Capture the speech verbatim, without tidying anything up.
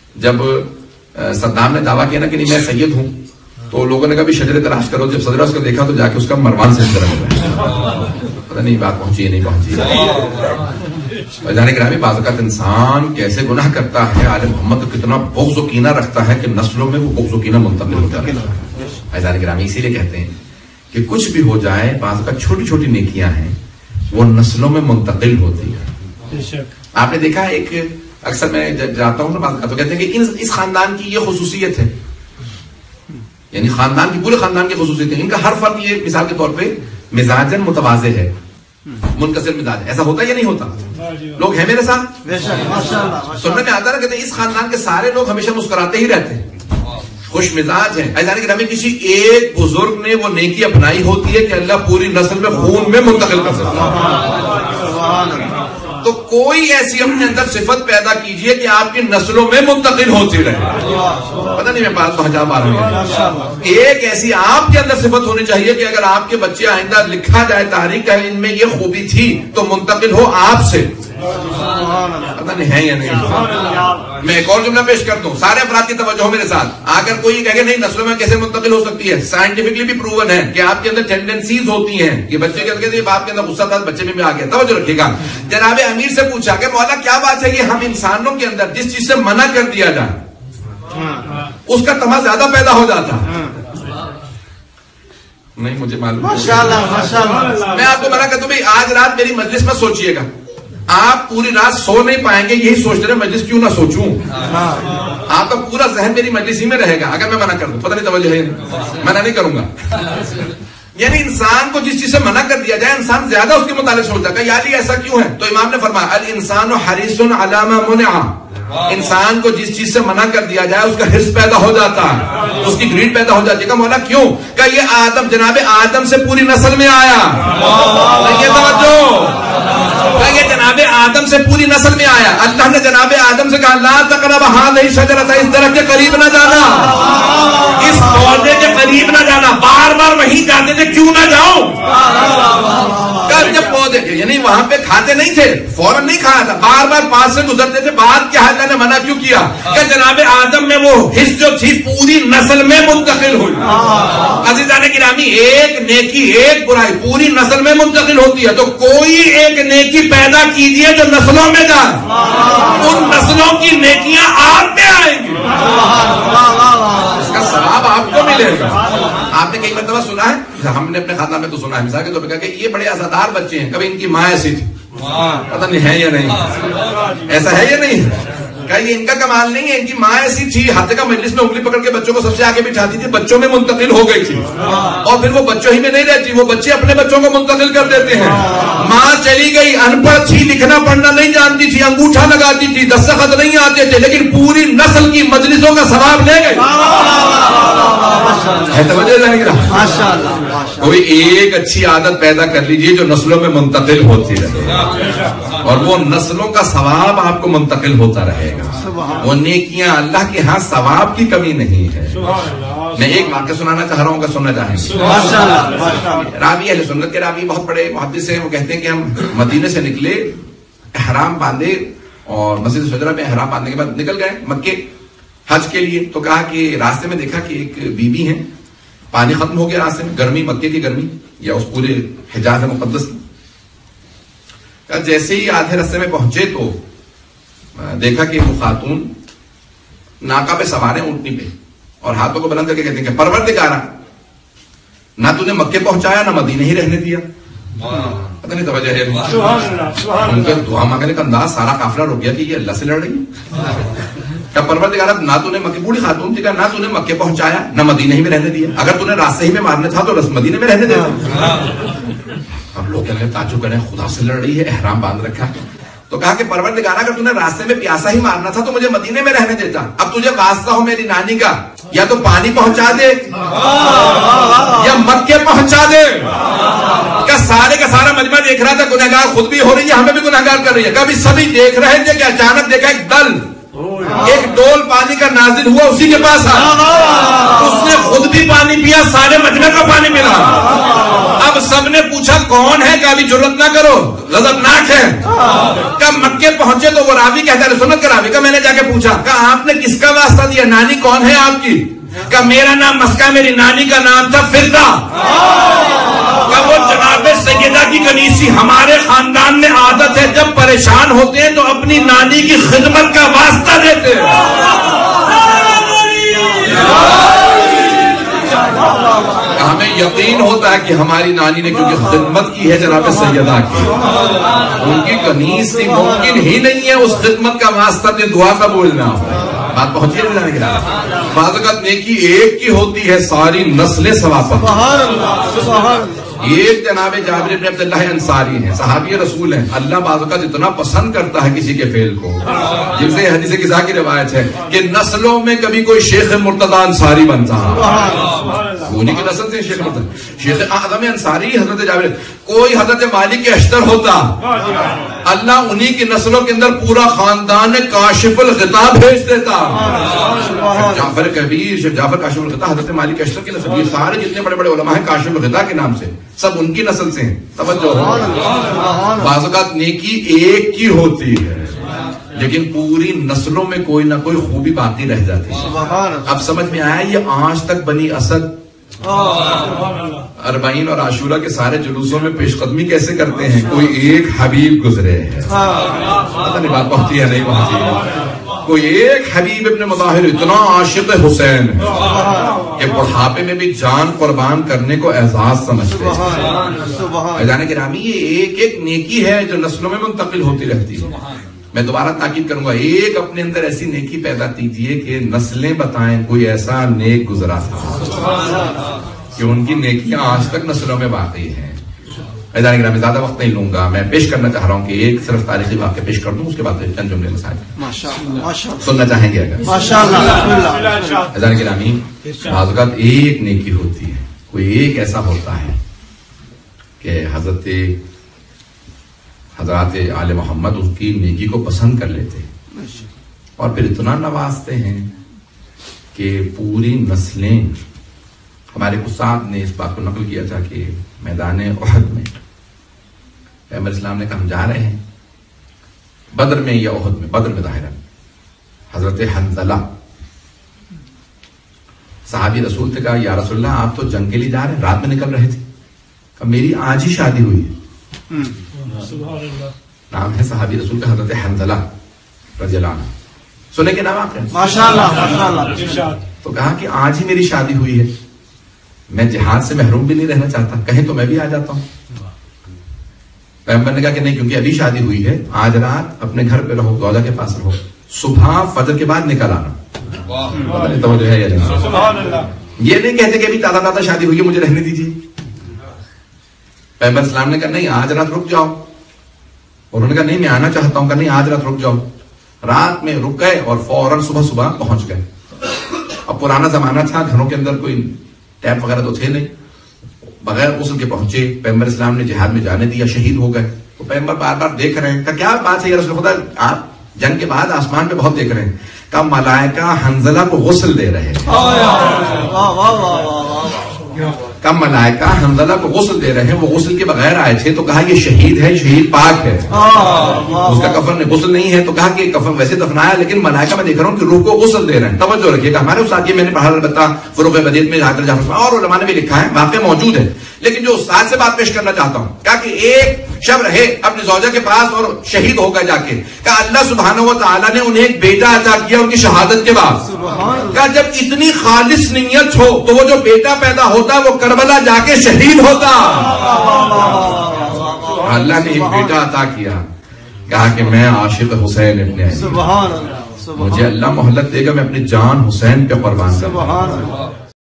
جب صدام نے دعویٰ کیا نا کہ نہیں میں سید ہوں تو لوگوں نے کہا بھی شجر تلاش کرو. جب صدرہ اس کو دیکھا تو جا کے اس کا مروان سے طرح ہوا. پتہ نہیں بات پہنچی ہے نہیں پہنچی. جانے گرامی بعض اوقات انسان کیسے گناہ کرتا ہے. آل محمد کتنا بغض و کینہ رکھتا ہے کہ نسلوں میں وہ بغض و کینہ منتقل ہوتا ہے. جانے گرامی اسی لیے کہتے ہیں کہ کچھ بھی ہو جائے بعض اوقات چھوٹی چھوٹی نیکیاں ہیں وہ نسلوں میں منتقل ہوتی ہے. آپ نے دیکھا ایک اکثر میں جاتا ہوں نا بعض اوقات تو کہتے ہیں کہ اس خاندان کی یہ خصوصیت ہے, یعنی خاندان کی پورے خاندان کی خصوصیت ہے. ان کا ہر فرد یہ مثال کے طور پہ مزاجن متوازی ہے, منکسر مزاج. ایسا ہوتا یا نہیں ہوتا؟ لوگ ہیں میرے ساتھ سننے میں آتا نا کہتے ہیں اس خاندان کے سارے لوگ ہمیشہ مسکراتے ہی رہتے ہیں, خوش مزاج ہیں. ایسا کہ ہمیں کسی ایک بزرگ نے وہ نیکی اپنائی ہوتی ہے کہ اللہ پوری نسل میں خون میں منتقل کر سکتا ہے. تو کوئی ایسی اپنے اندر صفت پیدا کیجئے کہ آپ کی نسلوں میں منتقل ہوتی رہے. پتہ نہیں میں بات پہنچا پا رہا ہوں. ایک ایسی آپ کے اندر صفت ہونی چاہیے کہ اگر آپ کے بچے آئندہ لکھا جائے تاریخ کا ان میں یہ خوبی تھی تو منتقل ہو آپ سے. پتہ نہیں ہے یا نہیں. میں ایک اور جملہ پیش کر دوں, سارے افراد کی توجہ ہو میرے ساتھ. اگر کوئی کہے کہ نہیں نسلوں میں کیسے منتقل ہو سکتی ہے, سائنٹیفکلی بھی پروون ہے کہ آپ کے اندر ٹینڈنسیز ہوتی ہیں. یہ بچے کے اندر باپ کے اندر غصہ تھا بچے میں بھی آ گیا. توجہ رکھیے گا. جناب امیر سے پوچھا کہ مولا کیا بات ہے یہ ہم انسانوں کے اندر جس چیز سے منع کر دیا جائے اس کا تمہ زیادہ پیدا ہو جاتا. نہیں مجھے معلوم, میں آپ کو منع کرتا ہوں بھائی آج رات میری مجلس میں سوچئے گا. آپ پوری رات سو نہیں پائیں گے یہی سوچتے رہے مجلس کیوں نہ سوچوں. آپ کا پورا ذہن میری مجلس ہی میں رہے گا اگر میں منع کر دوں. پتہ نہیں توجہ ہے, منع نہیں کروں گا. یعنی انسان کو جس چیز سے منع کر دیا جائے انسان زیادہ اس کے متعلق سوچتا ہے. یا علی ایسا کیوں ہے؟ تو امام نے فرمایا الانسان حریص علی ما منع. انسان کو جس چیز سے منع کر دیا جائے اس کا حرص پیدا ہو جاتا ہے, اس کی گریڈ پیدا ہو جاتی ہے. کہ مولا کیوں؟ کہ یہ آدم جناب آدم سے پوری نسل میں آیا. یہ توجہ, کہ یہ جناب آدم سے پوری نسل میں آیا. اللہ نے جناب آدم سے کہا لا تقرب هذه الشجرة, اس درخت کے قریب نہ جانا, اس پودے کے قریب نہ جانا. بار بار وہیں جاتے تھے, کیوں نہ جاؤ؟ جب پودے یعنی وہاں پہ کھاتے نہیں تھے, فوراً نہیں کھایا تھا, بار بار پاس سے گزرتے تھے. بات کیا اللہ نے منع کیوں کیا؟ کہ جناب آدم میں وہ حص جو تھی پوری نسل میں منتقل ہوئی. عزیزان گرامی ایک نیکی ایک برائی پوری نسل میں منتقل ہوتی ہے. تو کوئی ایک نیکی پیدا کیجئے جو نسلوں میں جائے, ان نسلوں کی نیکیاں آپ میں آئیں گی, اس کا ثواب آپ کو ملے گا. آپ نے کئی مرتبہ سنا ہے, ہم نے اپنے خاندان میں تو سنا ہے مثال کے طور پہ کہا کہ یہ بڑے عزادار بچے ہیں, کبھی ان کی ماں ایسی تھی. پتہ نہیں ہے یا نہیں, ایسا ہے یا نہیں. کہ یہ ان کا کمال نہیں ہے, ان کی ماں ایسی تھی ہاتھ کا مجلس میں انگلی پکڑ کے بچوں کو سب سے آگے بٹھاتی تھی, بچوں میں منتقل ہو گئی تھی. اور پھر وہ بچوں ہی میں نہیں رہتی, وہ بچے اپنے بچوں کو منتقل کر دیتے ہیں. ماں چلی گئی, ان پڑھ تھی, لکھنا پڑھنا نہیں جانتی تھی, انگوٹھا لگاتی تھی, دستخط نہیں آتے تھے, لیکن پوری نسل کی مجلسوں کا ثواب لے گئی. کوئی ایک اچھی عادت پیدا کر لیجئے جو نسلوں میں منتقل ہوتی رہے, اور وہ نسلوں کا ثواب آپ کو منتقل ہوتا رہے گا. وہ نیکیاں اللہ کے ہاں ثواب کی کمی نہیں ہے. میں ایک واقعہ سنانا چاہ رہا ہوں, اگر سننا چاہیں گے. راوی اہل سنت کے راوی بہت بڑے محدث ہیں, وہ کہتے ہیں کہ ہم مدینے سے نکلے, احرام باندھے, اور مسجد شجرہ میں احرام باندھنے کے بعد نکل گئے مکے حج کے لیے. تو کہا کہ راستے میں دیکھا کہ ایک بی بی ہیں, پانی ختم ہو گیا راستے میں, گرمی مکے کی گرمی یا اس پورے حجاز مقدس. جیسے ہی آدھے راستے میں پہنچے تو دیکھا کہ وہ خاتون ناکا پہ سوار ہیں اونٹنی پہ, اور ہاتھوں کو بلند کر کے کہتے ہیں کہ پروردگارا, نہ تو نے مکے پہنچایا نہ مدینے ہی رہنے دیا. پتہ نہیں توجہ ہے, ان کا دعا مانگنے کا انداز سارا قافلہ رک گیا کہ یہ اللہ سے لڑ رہی ہے. کہ پروردگارا نہ تو نے مکے, بوڑھی خاتون تھی, کہ نہ تو نے مکے پہنچایا نہ مدینے ہی میں رہنے دیا, اگر تو نے راستے ہی میں مارنا تھا تو مدینے میں رہنے دیتا. اب لوگ کہنے تعجب کریں, خدا سے لڑ رہی ہے, احرام باندھ رکھا. تو کہا کہ پروردگارا اگر تو نے راستے میں پیاسا ہی مارنا تھا تو مجھے مدینے میں رہنے دیتا. اب تجھے واسطہ ہو میری نانی کا, یا تو پانی پہنچا دے یا مکے پہنچا دے. کہ سارے کا سارا مجمع دیکھ رہا تھا, گنہگار خود بھی ہو رہی ہے, ہمیں بھی گنہگار کر رہی ہے. کبھی سبھی دیکھ رہے تھے کہ اچانک دیکھا ایک دل ایک ڈول پانی کا نازل ہوا اسی کے پاس آیا، اس نے خود بھی پانی پیا، سارے مجمع کا پانی پلا۔ اب سب نے پوچھا کون ہے، کہ ابھی جرت نہ کرو غضبناک ہے۔ کب مکے پہنچے تو وہ راوی کہتا ہے، سنت کا راوی کا میں نے جا کے پوچھا، کہا آپ نے کس کا واسطہ دیا، نانی کون ہے آپ کی؟ کہ میرا نام مسکا، میری نانی کا نام تھا فردا۔ کہ وہ جناب سیدہ کی کنیسی، ہمارے خاندان میں عادت ہے جب پریشان ہوتے ہیں تو اپنی نانی کی خدمت کا واسطہ دیتے ہیں۔ ہمیں یقین ہوتا ہے کہ ہماری نانی نے کیونکہ خدمت کی ہے جناب سیدہ کی، ان کی کنیسی، ممکن ہی نہیں ہے اس خدمت کا واسطہ دے دعا کا بولنا ہو۔ بات پہنچی ہے جانے کے بعد بعض اوقات نیکی ایک کی ہوتی ہے، ساری نسلیں ثواب پاتی۔ ایک جناب جابر بن عبداللہ انصاری ہیں، صحابی رسول ہیں، اللہ بعض اوقات اتنا پسند کرتا ہے کسی کے فعل کو، جن سے حدیث قصہ کی روایت ہے کہ نسلوں میں کبھی کوئی شیخ مرتضی انصاری بنتا، انہی کی نسل سے شیخ مرتضی، شیخ اعظم انصاری حضرت جابر، کوئی حضرت مالک اشتر ہوتا، اللہ انہی کی نسلوں کے اندر پورا خاندان کاشف الغطا بھیج دیتا۔ جعفر کبیر، شیخ جعفر کاشف الغطا حضرت مالک اشتر کی نسل، یہ سارے جتنے بڑے بڑے علماء ہیں کاشف الغطا کے نام سے، سب ان کی نسل سے ہیں۔ توجہ، بعض اوقات نیکی ایک کی ہوتی ہے لیکن پوری نسلوں میں کوئی نہ کوئی خوبی باقی رہ جاتی ہے۔ اب سمجھ میں آیا یہ آج تک بنی اسد اربعین اور عاشورہ کے سارے جلوسوں میں پیش قدمی کیسے کرتے ہیں، کوئی ایک حبیب گزرے ہے، پتہ نہیں بات پہنچی ہے نہیں پہنچی ہے، کوئی ایک حبیب ابن مظاہر اتنا عاشق حسین ہے کہ بڑھاپے میں بھی جان قربان کرنے کو اعزاز سمجھتے ہیں۔ جانے کے رامی یہ ایک ایک نیکی ہے جو نسلوں میں منتقل ہوتی رہتی ہے۔ میں دوبارہ تاکید کروں گا، ایک اپنے اندر ایسی نیکی پیدا کیجئے کہ نسلیں بتائیں کوئی ایسا نیک گزرا تھا کہ ان کی نیکیاں آج تک نسلوں میں باقی ہیں۔ میں زیادہ وقت نہیں لوں گا، میں پیش کرنا چاہ رہا ہوں کہ ایک صرف تاریخی واقعہ پیش کر دوں، اس کے بعد چند جملے مسائل سننا چاہیں گے اگر گرامی۔ بعض اوقات ایک نیکی ہوتی ہے، کوئی ایک ایسا ہوتا ہے کہ حضرت حضرات آل محمد اس کی نیکی کو پسند کر لیتے اور پھر اتنا نوازتے ہیں کہ پوری نسلیں، ہمارے استاد نے اس بات کو نقل کیا تھا کہ میدان احد میں پیغمبر اسلام نے کہا ہم جا رہے ہیں، بدر میں یا احد میں، بدر میں ظاہرا، حضرت حنظلہ صحابی رسول سے کہا یا رسول اللہ آپ تو جنگ کے لیے جا رہے ہیں، رات میں نکل رہے تھے، کہا میری آج ہی شادی ہوئی ہے۔ نام ہے صحابی رسول کا حضرت حنظلہ رضی اللہ عنہ، سنے کے نام آپ ہیں ماشاءاللہ، تو کہا کہ آج ہی میری شادی ہوئی ہے، میں جہاد سے محروم بھی نہیں رہنا چاہتا، کہیں تو میں بھی آ جاتا ہوں۔ پیغمبر نے کہا کہ نہیں، کیونکہ ابھی شادی ہوئی ہے، آج رات اپنے گھر پہ رہو، زوجہ کے پاس رہو، صبح فجر کے بعد نکل آنا۔ توجہ ہے یا نہیں؟ یہ نہیں کہتے کہ ابھی تازہ تازہ شادی ہوئی ہے مجھے رہنے دیجیے۔ پیغمبر اسلام نے کہا نہیں آج رات رک جاؤ، اور انہوں نے کہا نہیں میں آنا چاہتا ہوں، کہا نہیں آج رات رک جاؤ۔ رات میں رک گئے اور فوراً صبح صبح پہنچ گئے۔ اب پرانا زمانہ تھا، گھروں کے اندر کوئی ٹیپ وغیرہ تو تھے نہیں، بغیر غسل کے پہنچے، پیغمبر اسلام نے جہاد میں جانے دیا، شہید ہو گئے۔ تو پیغمبر بار بار دیکھ رہے ہیں، کہا کیا بات ہے یا رسول خدا، آپ جنگ کے بعد آسمان پہ بہت دیکھ رہے ہیں، کہا ملائکہ حنظلہ کو غسل دے رہے ہیں، کم ملائکہ حنظلہ کو غسل دے رہے ہیں، وہ غسل کے بغیر آئے تھے، تو کہا یہ شہید ہے، شہید پاک ہے، اس کا کفن غسل نہیں ہے، تو کہا کہ کفن ویسے دفنایا لیکن ملائکہ میں دیکھ رہا ہوں کہ روح کو غسل دے رہے ہیں۔ توجہ رکھیے کہ ہمارے استاد یہ میں نے پڑھا البتہ فروغ بدیعت میں جا کر اور علماء نے بھی لکھا ہے، واقع موجود ہے، لیکن جو استاد سے بات پیش کرنا چاہتا ہوں، کہا کہ ایک شب رہے اپنی زوجہ کے پاس اور شہید ہو گئے جا کے، کہا اللہ سبحانہ و تعالیٰ نے انہیں ایک بیٹا عطا کیا ان کی شہادت کے بعد، کہا جب اتنی خالص نیت ہو تو وہ جو بیٹا پیدا ہوتا وہ کربلا جا کے شہید ہوتا۔ اللہ نے ایک بیٹا عطا کیا، کہا کہ میں عاشق حسین ابن علی، مجھے اللہ مہلت دے گا میں اپنی جان حسین پہ قربان کروں۔